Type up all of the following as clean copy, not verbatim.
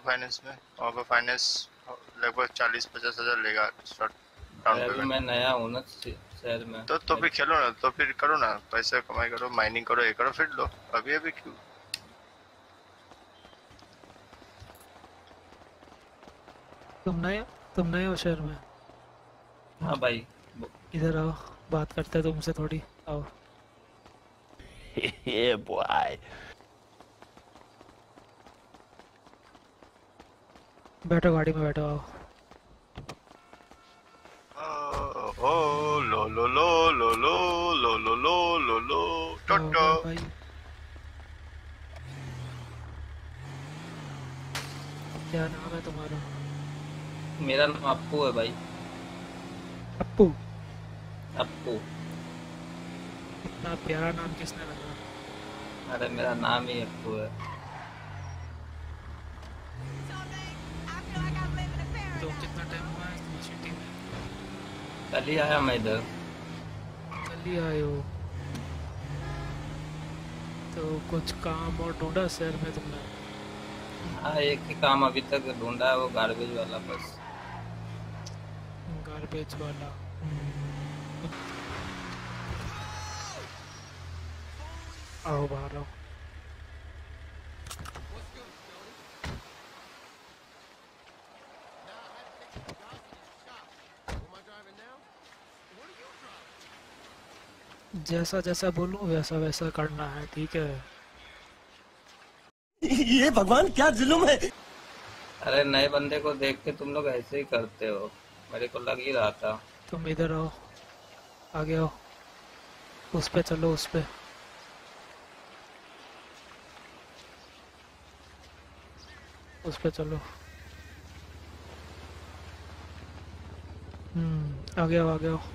Finance में? वहाँ पे फाइनेंस लगभग 40-50 हज़ार लेगा शॉर्ट डाउन अरे अभी पेमेंट। मैं नया हूँ ना शहर में। तो फिर खेलो ना, तो फिर करो ना, पैसे कमाई करो, माइनिंग करो, ये करो, फिर लो। अभी अभी क्यों? तुम नए हो शहर में? हाँ भाई। इधर आओ, बात करते हैं तुमसे थोड़ी। आओ। Yeah, boy. बैठो, गाड़ी में बैठो, आओ। ओ लो लो लो लो लो लो लो लो लो लो क्या हो टोटो। गया भाई? क्या नाम है तुम्हारा? मेरा नाम अप्पू है भाई। अप्पू? अप्पू। इतना प्यारा नाम किसने रखा? अरे मेरा नाम ही अप्पू है। तो कितना टाइम हुआ है तुम सिटी में? कल ही आया मैं इधर। कल ही आए हो? तो कुछ काम और ढूंढा शहर में तुमने? हाँ, एक ही काम अभी तक ढूंढा है, वो गार्बेज वाला बस। गार्बेज वाला? आओ बाहर आओ। जैसा जैसा बोलूं वैसा वैसा करना है, ठीक है? ये भगवान क्या जुल्म है। अरे नए बंदे को देख के तुम लोग ऐसे ही करते हो, मेरे को लग ही रहा था। तुम इधर आओ, आगे आओ। उस पे चलो, उस पे। उस पे चलो। आगे आओ, आगे आओ।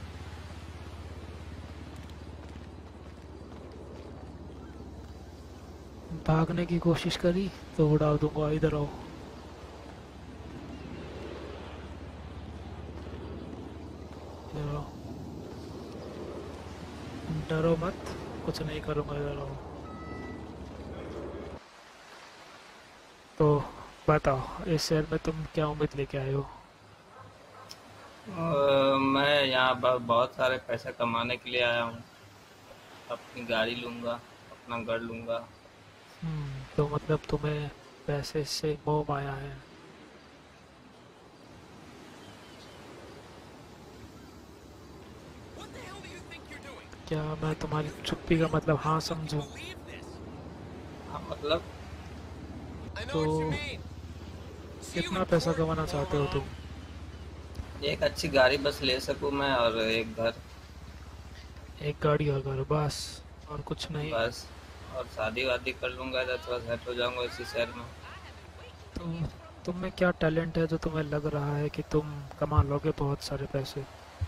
भागने की कोशिश करी तो उड़ा दूंगा। इधर आओ। इधर आओ, डरो मत, कुछ नहीं करूंगा। इधर आओ। तो बताओ, इस शहर में तुम क्या उम्मीद लेके आए हो? मैं यहाँ बहुत सारे पैसे कमाने के लिए आया हूँ। अपनी गाड़ी लूँगा, अपना घर लूँगा। तो मतलब तुम्हें पैसे से मोह माया है? क्या मैं तुम्हारी चुप्पी का मतलब हाँ समझूं? हाँ मतलब। तो कितना पैसा कमाना चाहते हो तुम? एक अच्छी गाड़ी बस ले सकूँ मैं, और एक घर। एक गाड़ी और घर, बस? और कुछ नहीं? बस। और शादी वादी कर लूँगा, इधर थोड़ा सेट हो जाऊँगा इसी शहर में। तो तुम में क्या टैलेंट है जो तुम्हें लग रहा है कि तुम कमा लोगे बहुत सारे पैसे?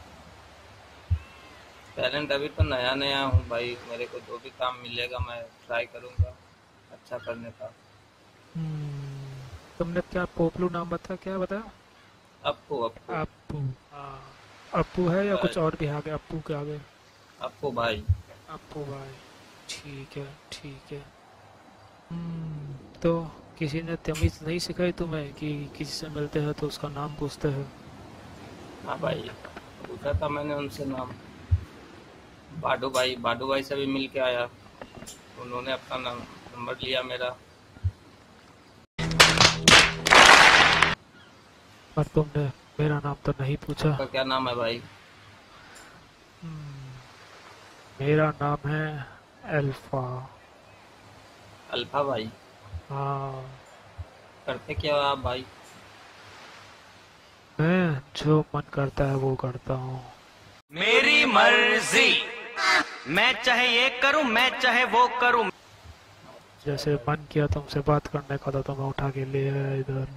टैलेंट अभी तो नया नया हूँ भाई, मेरे को जो भी काम मिलेगा मैं ट्राई करूँगा अच्छा करने का। तुमने क्या पोपलू नाम बताया, क्या बताया? अप्पू अप्पू। अप्पू? हाँ। अप्पू है या कुछ और भी आगे अप्पू के आगे? अप्पू भाई। अप्पू भाई, ठीक है, ठीक है। तो किसी ने तमीज़ नहीं सिखाई तुम्हें कि किसी से मिलते हैं तो उसका नाम पूछते हैं? हाँ भाई, पूछा था मैंने उनसे नाम। बाडू भाई से भी मिल के आया, उन्होंने अपना नंबर लिया मेरा। पर तुमने मेरा नाम तो नहीं पूछा। आपका क्या नाम है भाई? हम्म, मेरा नाम है अल्फा। अल्फा भाई? हाँ। करते क्या हो आप भाई? मैं जो मन करता है वो करता हूँ। मेरी मर्जी, मैं चाहे ये करूं, मैं चाहे वो करूं। जैसे मन किया तुमसे बात करने का तो मैं उठा के ले आया इधर।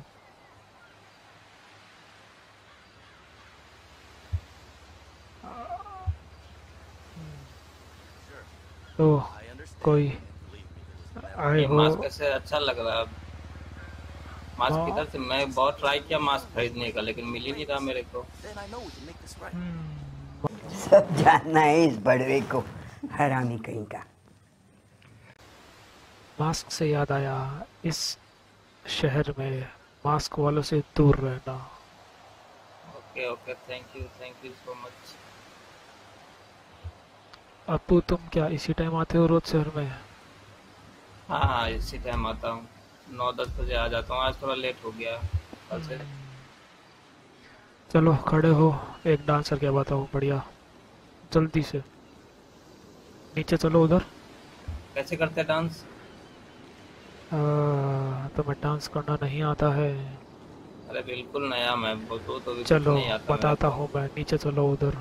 तो कोई आए ये हो? मास्क कैसे अच्छा लग रहा है। मास्क हाँ। किधर से? मैं बहुत ट्राई किया मास्क खरीदने का, लेकिन मिल ही नहीं रहा मेरे को। सब जानना है इस बड़वे को, हरामी कहीं का। मास्क से याद आया, इस शहर में मास्क वालों से दूर रहना। Okay okay, thank you so much. Appu तुम क्या इसी टाइम आते हो रोज शहर में? हाँ हाँ, इसी टाइम आता हूँ, 9-10 बजे आ जाता हूँ। आज थोड़ा लेट हो गया कल से। चलो खड़े हो, एक डांस करके बताओ बढ़िया, जल्दी से। नीचे चलो उधर। कैसे करते हैं डांस? तुम्हें डांस करना नहीं आता है? अरे बिल्कुल नया, मैं बोलूँ तो भी कुछ चलो नहीं आता मेरा बताता तो। हूँ मैं, नीचे चलो उधर।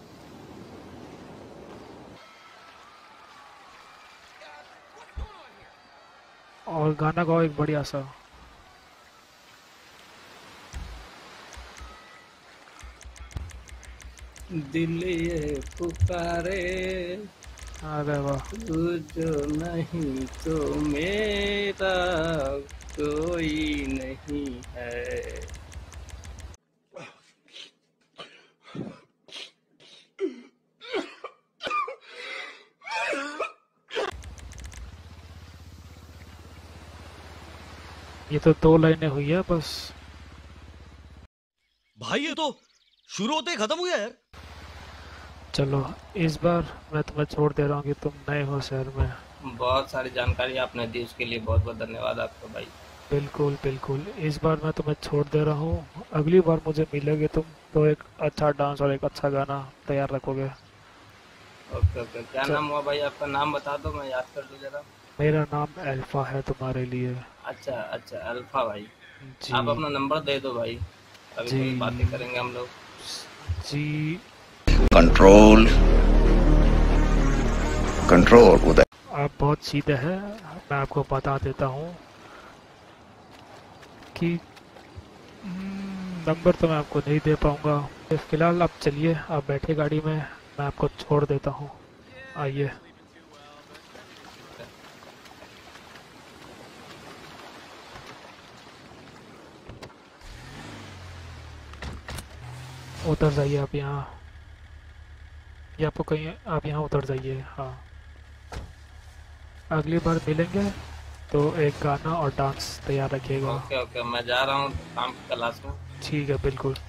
और गाना गाओ एक बढ़िया सा। दिल ये पुकारे, अरे वाह, तू जो नहीं तो मेरा कोई नहीं है। ये तो 2 लाइनें हुई है बस। भाई ये तो शुरू होते ही खत्म हो गया यार। चलो इस बार मैं तुम्हें छोड़ दे रहा हूँ कि तुम नए हो शहर में। बहुत सारी जानकारी आपने दी, उसके लिए बहुत बहुत धन्यवाद आपका भाई। बिल्कुल बिल्कुल, इस बार मैं तुम्हें छोड़ दे रहा हूँ। अगली बार मुझे मिलोगे तुम तो एक अच्छा डांस और एक अच्छा गाना तैयार रखोगे। ओके ओके, क्या चल, नाम हुआ भाई आपका? नाम बता दो, मैं याद कर दूँ जरा। मेरा नाम अल्फा है तुम्हारे लिए। अच्छा अच्छा, अल्फा भाई। जी आप अपना नंबर दे दो भाई, कभी जी कभी बातें करेंगे हम लोग। जी। Control control Uday. आप बहुत सीधे हैं, मैं आपको बता देता हूँ कि नंबर तो मैं आपको नहीं दे पाऊँगा। फिलहाल आप चलिए, आप बैठिए गाड़ी में, मैं आपको छोड़ देता हूँ। आइए। उतर जाइए आप यहाँ, ये आपको कहीं, आप यहाँ उतर जाइए। हाँ, अगली बार मिलेंगे तो एक गाना और डांस तैयार रखिएगा। ओके ओके, मैं जा रहा हूँ काम की क्लास में। ठीक है बिल्कुल।